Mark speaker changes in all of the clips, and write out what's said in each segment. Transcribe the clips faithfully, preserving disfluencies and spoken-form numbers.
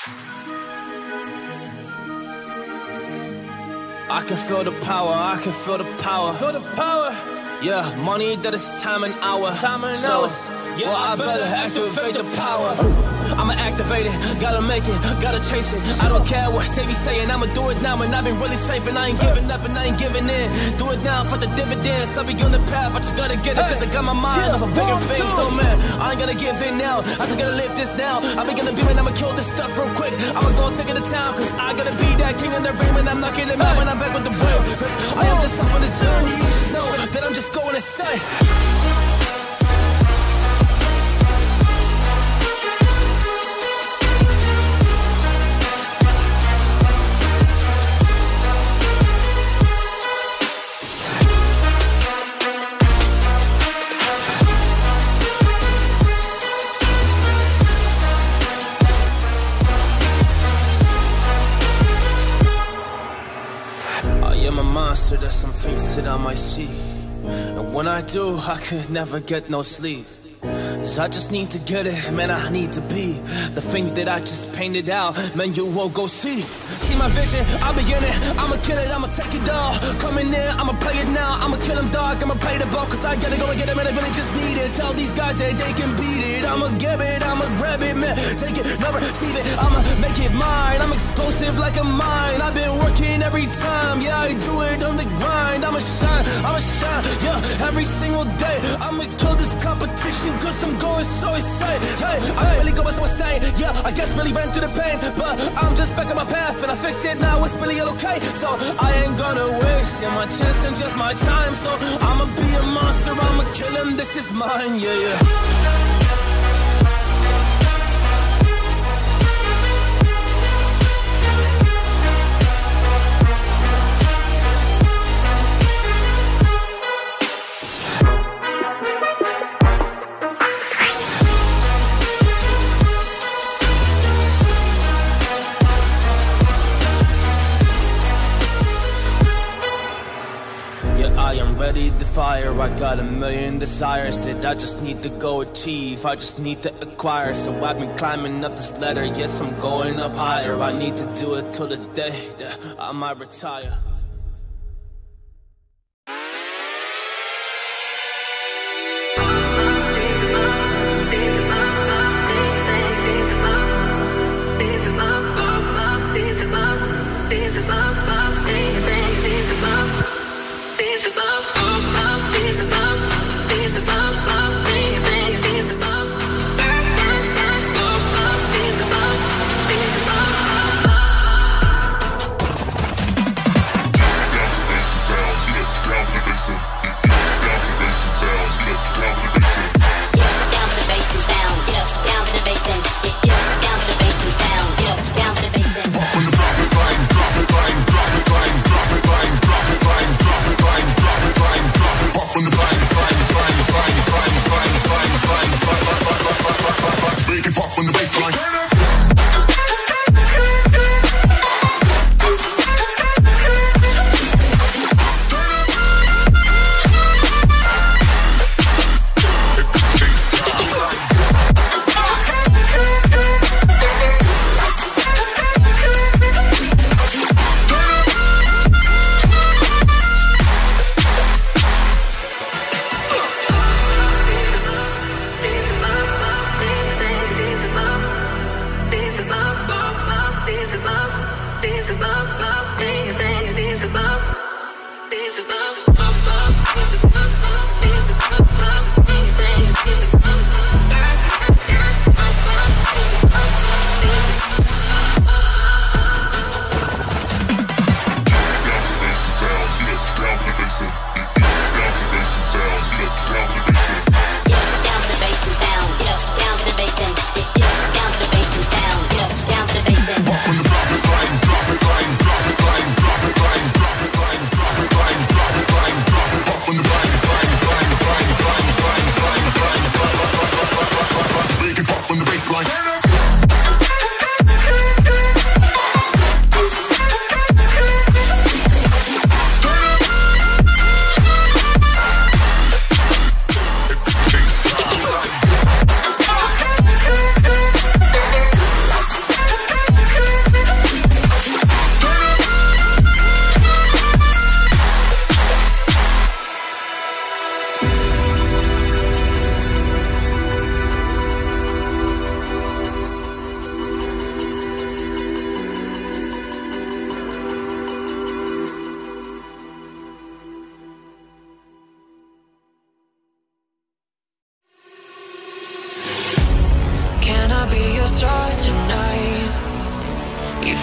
Speaker 1: I can feel the power, I can feel the power.
Speaker 2: Feel the power.
Speaker 1: Yeah, money that is time and hour.
Speaker 2: Time and
Speaker 1: so,
Speaker 2: hours. Yeah,
Speaker 1: well, I better activate the power. I'ma activate it, gotta make it, gotta chase it. I don't care what they be saying, I'ma do it now. And I've been really saving, I ain't giving up and I ain't giving in. Do it now for the dividends, I'll be on the path, I just gotta get it. Cause I got my mind on some bigger things. So man, I ain't gonna give in now, I just gotta live this now. I've been gonna be man, I'ma kill this stuff real quick. I'ma go take it to town, cause I gotta be that king in the ring. When I'm knocking it out, when I'm back with the wheel. Cause I am just up on the journey, you just know that I'm just going insane. There's some things that I might see, and when I do, I could never get no sleep. Cause I just need to get it, man, I need to be the thing that I just painted out, man, you won't go see. See my vision, I'll be in it, I'ma kill it, I'ma take it all. Coming in, I'ma play it now, I'ma kill him dog, I'ma play the ball. Cause I gotta go and get it, man, I really just need it. Tell these guys that they can beat it, I'ma give it, I'ma grab it, man. Take it, never receive it, I'ma make it mine. I'm explosive like a mine, I've been working every time. Yeah, I do it on the grind, I'ma shine, I'ma shine, yeah, every single day. I'ma kill this competition, cause I'm going so insane. Hey, I'm really going so insane. Yeah, I guess really ran through the pain, but I'm just back on my path and I fixed it now. It's really okay. So I ain't gonna waste yeah, my chance and just my time. So I'ma be a monster, I'ma kill him. This is mine. Yeah, yeah. Ready to fire, I got a million desires that I just need to go achieve, I just need to acquire. So I've been climbing up this ladder, yes I'm going up higher. I need to do it till the day that I might retire.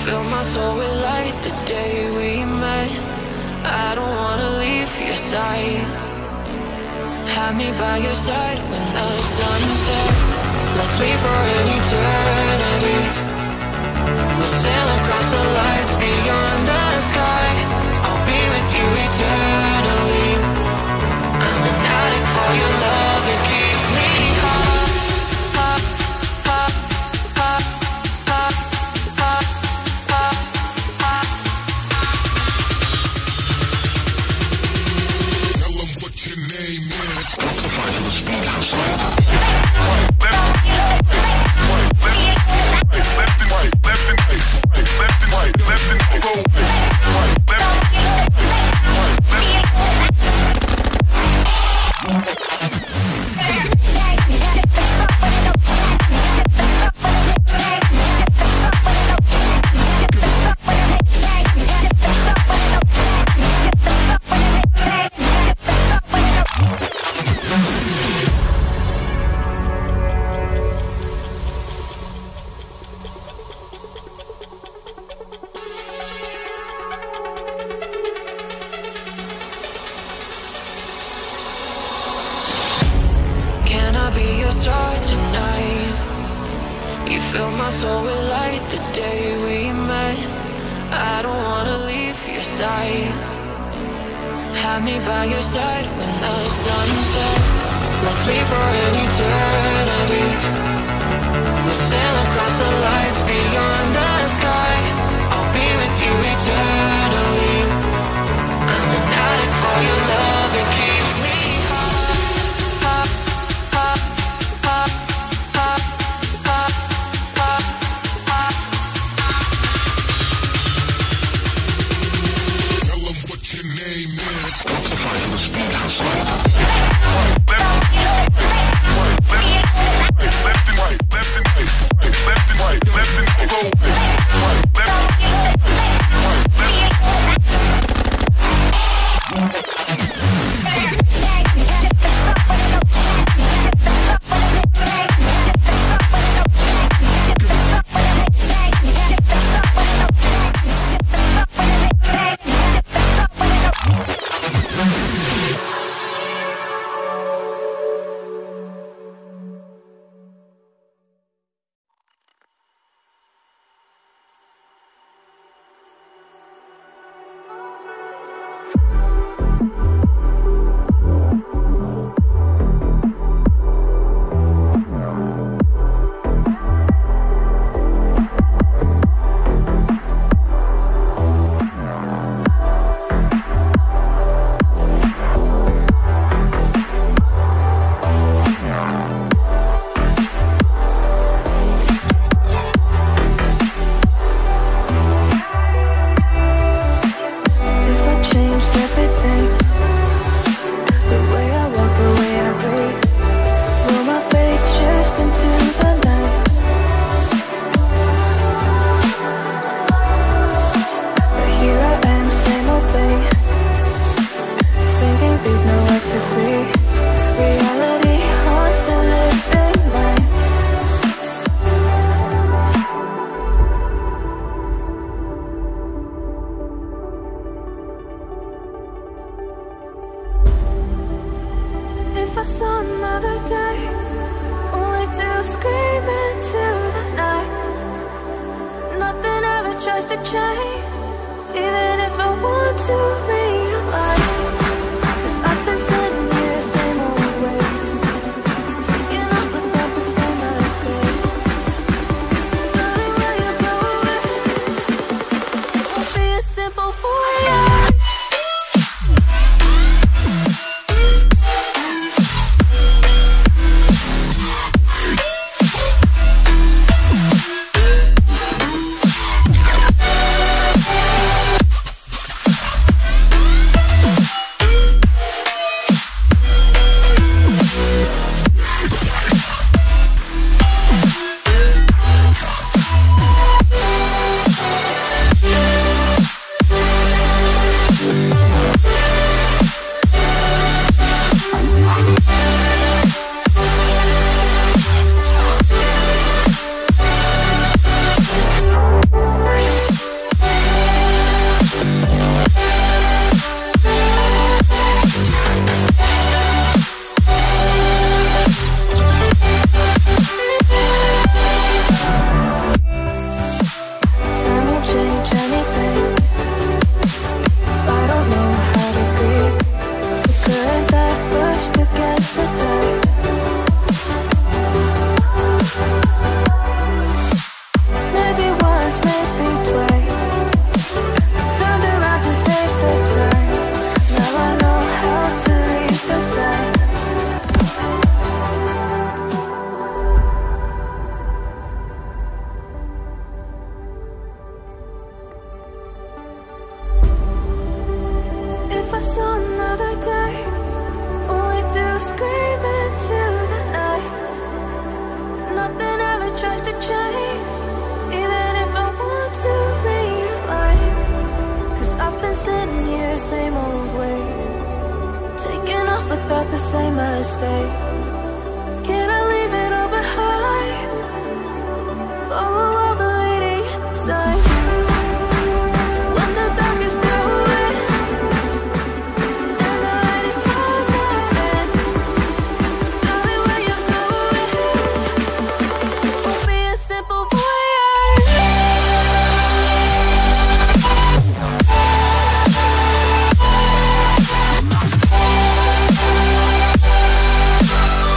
Speaker 2: fill my soul with light the day we met. I don't wanna leave your side. Have me by your side when the sun sets. Let's leave for an eternity. We'll sail across the lights beyond the sky. I'll be with you eternally. I'm an addict for your love, it keeps me hot, hot, hot, hot, hot, hot, hot, hot.
Speaker 3: Tell them what your name is. Amplify for the speed house.
Speaker 2: Have me by your side when the sun sets. Let's leave for an eternity. We'll sail across the lights beyond the sky. I'll be with you eternally. I'm an addict for your love, it keeps me hot, hot, hot, hot, hot, hot, hot, hot.
Speaker 3: Tell them what your name is. Amplify for the speed house.
Speaker 2: change, even if I want to rewind. Cause I've been sitting here, same old ways, taking off without the same mistake. Can I leave it all behind? Follow all the leading signs. When the dark is growing and the light is closing in, tell me where you're going. Won't be a simple voyage.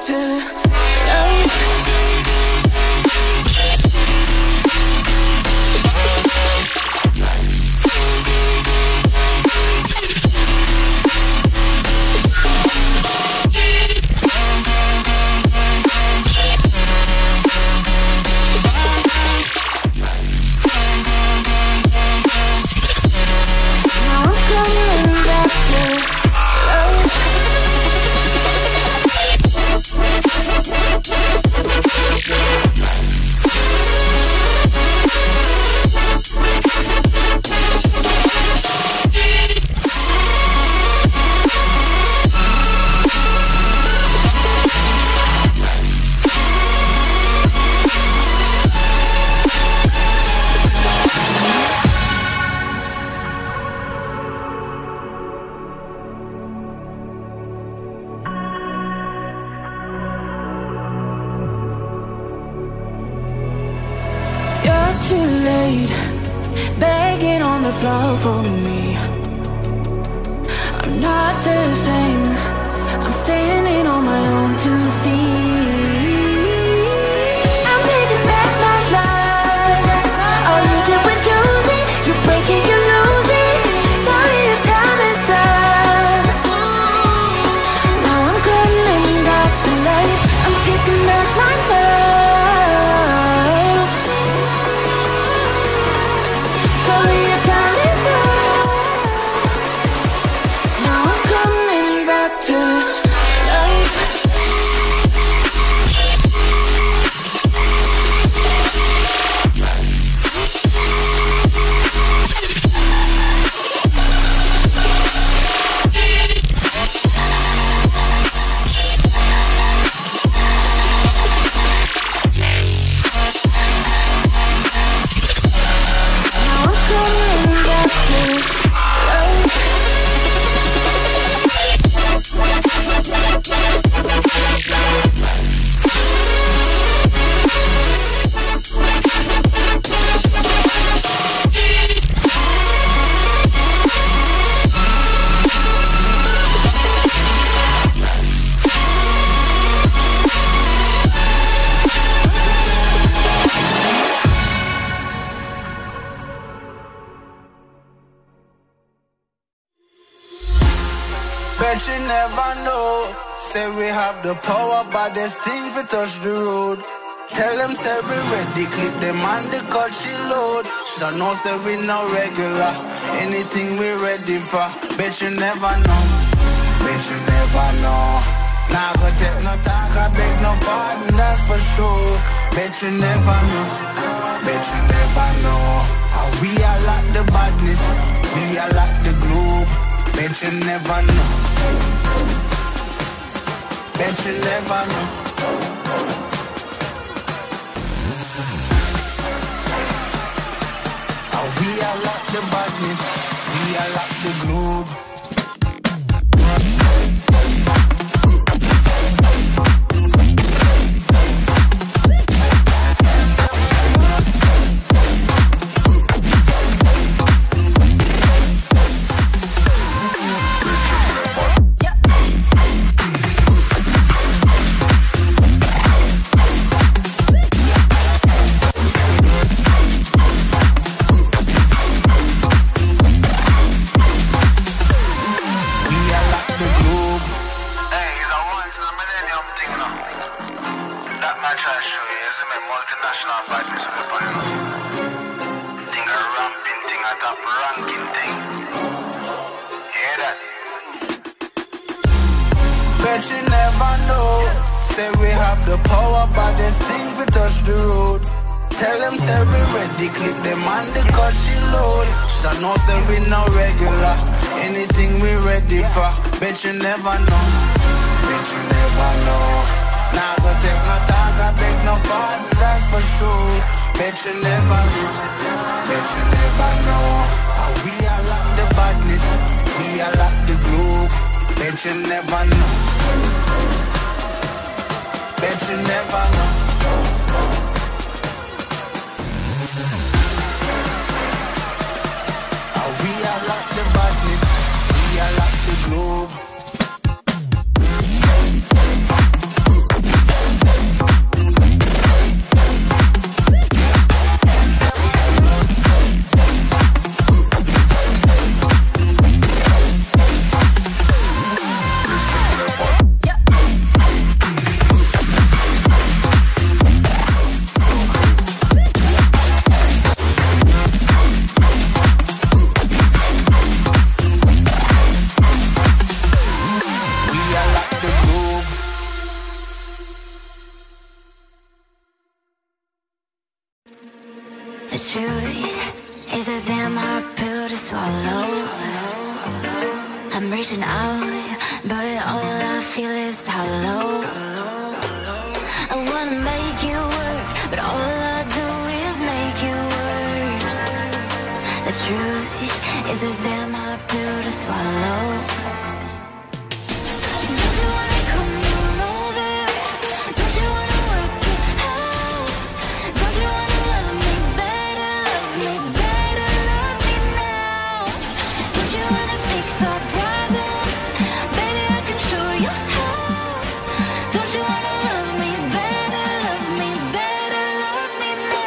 Speaker 2: to life.
Speaker 4: Too late, begging on the floor for me. I'm not the same, I'm standing on my own two feet. I'm taking back my life. All you did was use it, you break it, you lose it. Sorry, your time is up. Now I'm coming back to life. I'm taking back my love.
Speaker 5: Bet you never know. Say we have the power, but there's things we touch the road. Tell them say we ready, clip them on the cut she load. Shoulda know say we no regular, anything we ready for. Bet you never know, bet you never know. Nah go take no talk, I beg no pardon, that's for sure. Bet you never know, bet you never know. How we are like the badness, we are like the globe. Bet you never know, bet you never know. How we are like the badness, we are like the globe.
Speaker 6: Multinational badness on the panel. Thing a ramping thing, a top ranking thing. Hear that?
Speaker 5: Bet you never know. Say we have the power, but there's things we touch the road. Tell them say we ready, clip them on the cut she load. Shoulda know say we no regular, anything we ready for. Bet you never know, bet you never know. Nah go take no talk, I beg no pardon, that's for sure. Bet you never know, bet you never know. How we are like the badness, we are like the globe. Bet you never know, bet you never know. How we are like the badness, we are like the globe.
Speaker 7: The truth is a damn hard pill to swallow. I'm reaching out, but all I feel is hollow. I wanna make you work, but all I do is make you worse. The truth is a damn hard pill to swallow. Don't you wanna come on over? Don't you wanna work it out? Don't you wanna love me better, love me better, love me now? Don't you wanna fix our problems? Baby, I can show you how. Don't you wanna love me better, love me better, love me now?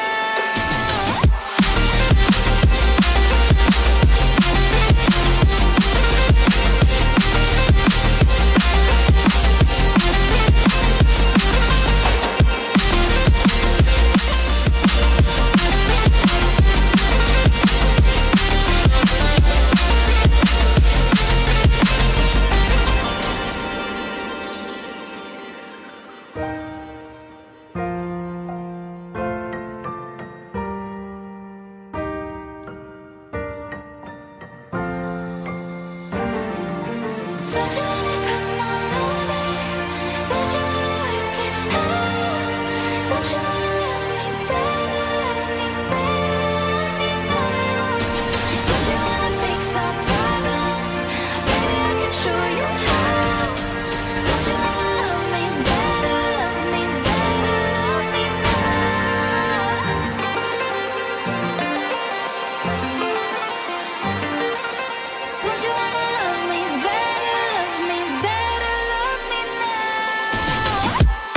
Speaker 7: Don't you wanna come on over? Don't you wanna work it out? Don't you wanna love me better, love me better, love me now? Don't you wanna fix our problems? Baby, I can show you how. Don't you wanna love me better, love me better, love me now? Don't you wanna love me better, love me better, love me now?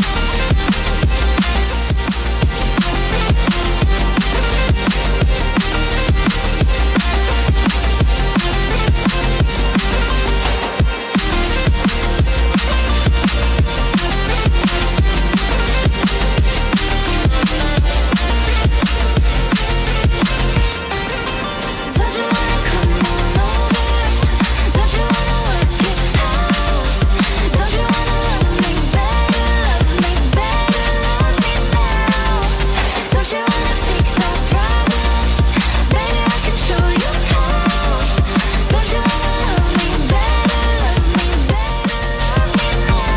Speaker 7: Don't you wanna come on over? Don't you wanna work it out? Don't you wanna love me better, love me better, love me now? Don't you wanna fix our problems? Baby, I can show you how. Don't you wanna love me better, love me better, love me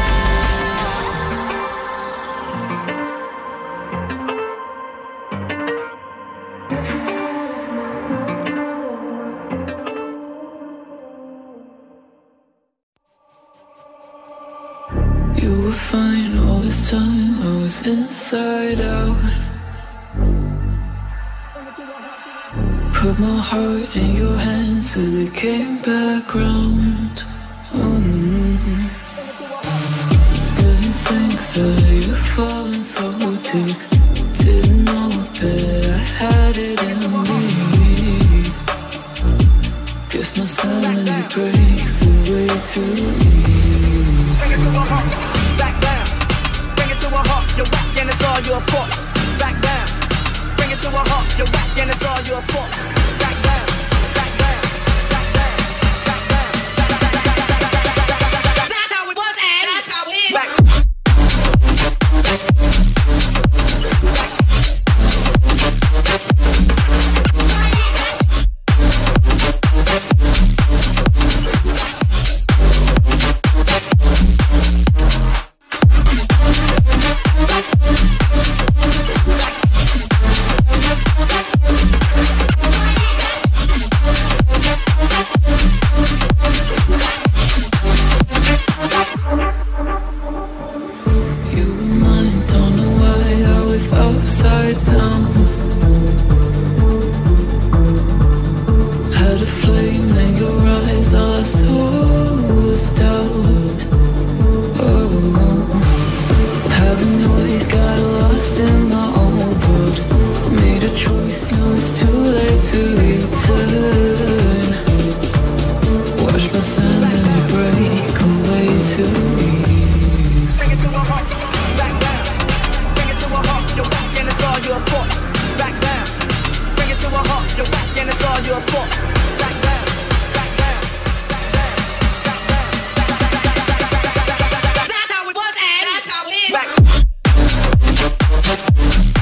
Speaker 1: You were fine all this time, I was inside out. Put my heart in your hands till it came back round. Mm. Didn't think that you'd fallen so deep. Didn't know that I had it in me. Guess my sanity breaks away too easy.
Speaker 8: Bring it to a halt, back down. Bring it to a halt, you're whack and it's all your fault. Back down. Bring it to a halt, you're whack and it's all your fault. Back down, back down, back down, back down, back down, back down. That's how it was and that's how it is. Back.
Speaker 1: Upside down, had a flame in your eyes, all I saw was doubt. Oh, paranoid, got lost in my own world. Made a choice, now it's too late to return. Watch my sanity break away too easy.
Speaker 8: Bring it to a halt, back down. Bring it to a halt, you're whack and it's all your fault. Back down. Bring it to a halt, you're whack and it's all your fault. Back down, back down, back down, back down, back down. That's how it was and that's how it is. Back.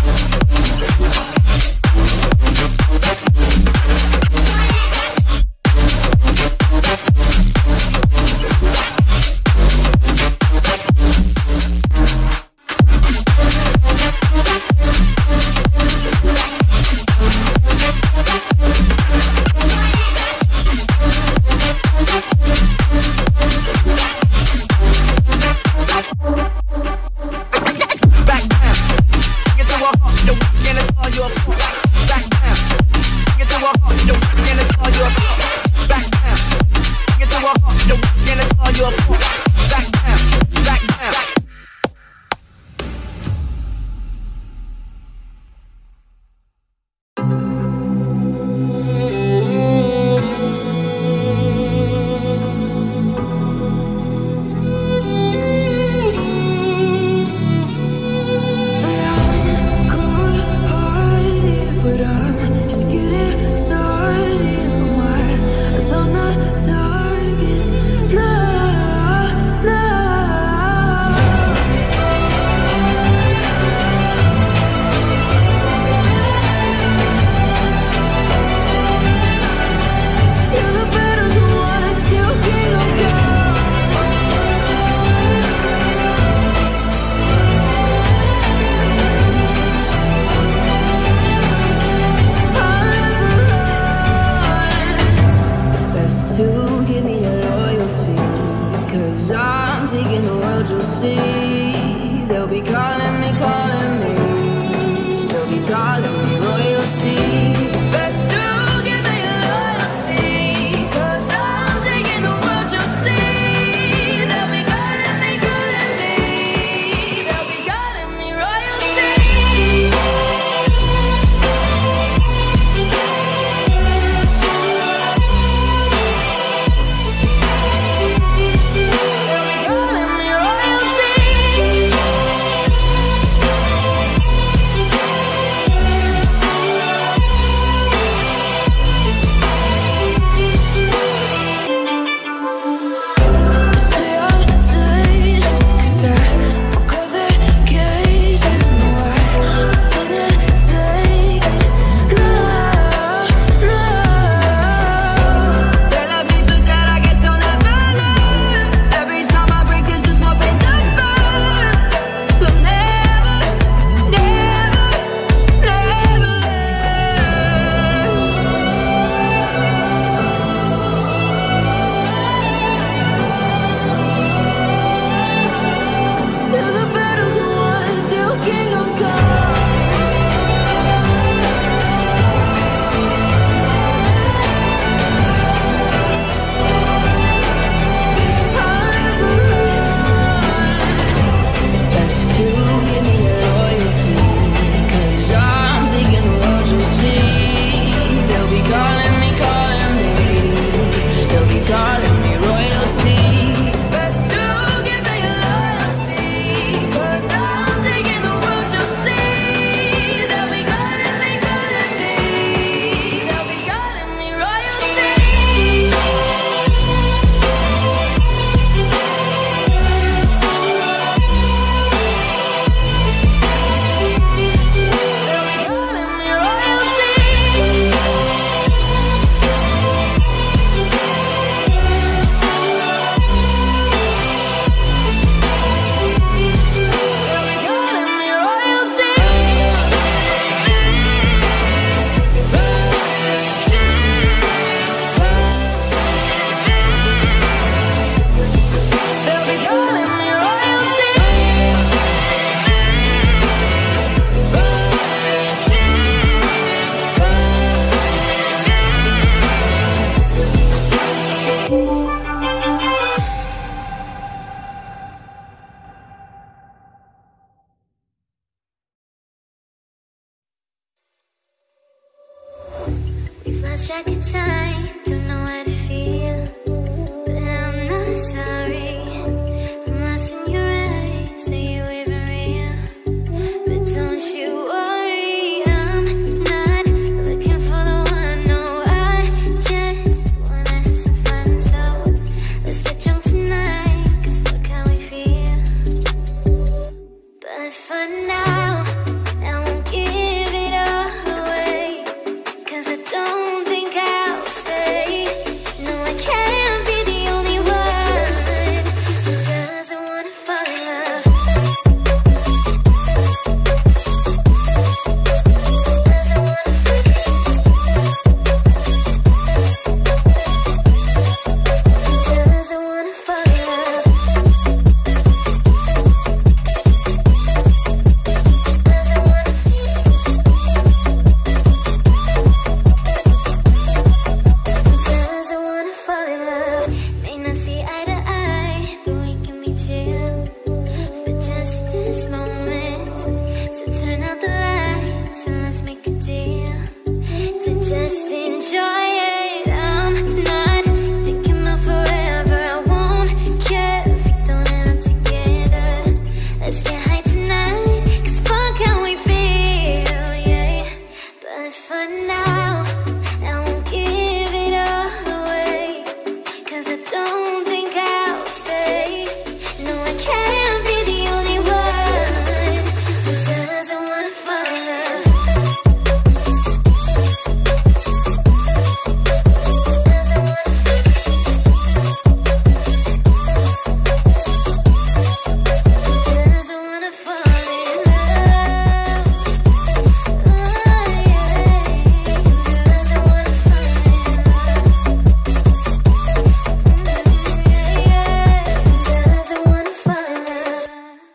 Speaker 7: lost track of time, don't know how to feel, but I'm not sorry. I'm lost in your eyes, are you even real? But don't you worry, I'm not looking for the one. No, I just wanna have some fun. So let's get drunk tonight, cause fuck how we feel. But for now, I won't give it all away, cause I don't think I'll stay. No, I can't be the only one who doesn't wanna fall in love. Doesn't wanna fall in love. Doesn't wanna fall in love. Doesn't wanna feel. Doesn't wanna fall in love. May not see eye to eye, but we can be chill for just this moment. So turn out the lights and let's make a deal to just enjoy it. I'm not thinking about forever. I won't care if we don't end up together. Let's get high tonight, cause fuck how we feel, yeah. But for now, I won't give it all away, cause I don't think I'll stay. No, I can't be the only one who doesn't wanna fall in love. Doesn't wanna fall. Doesn't wanna fall in love. Oh, yeah. Doesn't wanna fall in love. Yeah, yeah. Doesn't wanna fall in love.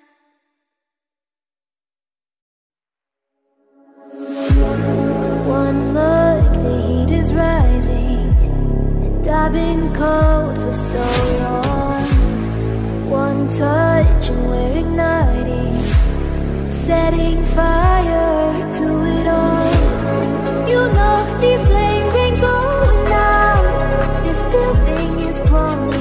Speaker 7: One look, the heat is rising, and I've been cold for so long. One touch and we're igniting, setting fire to it all. You know these flames ain't going out, this building is crumbling.